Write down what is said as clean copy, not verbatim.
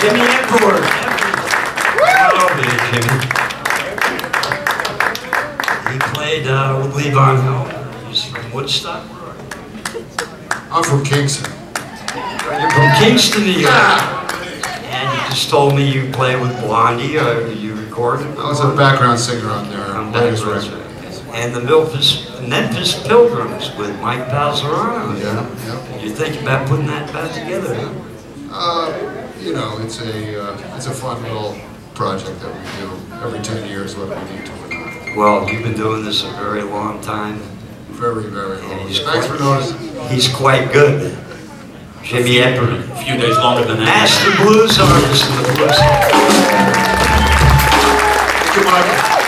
Jimmy Eppard. Hello there, Jimmy. He played with Levon Helm. He's from Woodstock. I'm from Kingston. You're from Kingston, New York. And you just told me you play with Blondie, or you recorded? I was a background singer on their latest record. And the Memphis Pilgrims with Mike Palzerano. Yeah. You think about putting that back together, huh? You know, it's a fun little project that we do every 10 years, whether we need to or not. Well, you've been doing this a very long time. Very, very long. Thanks for noticing. He's quite good. Jimmy Eppard. A few days longer than that. Master blues artist in the blues. Thank you, Michael.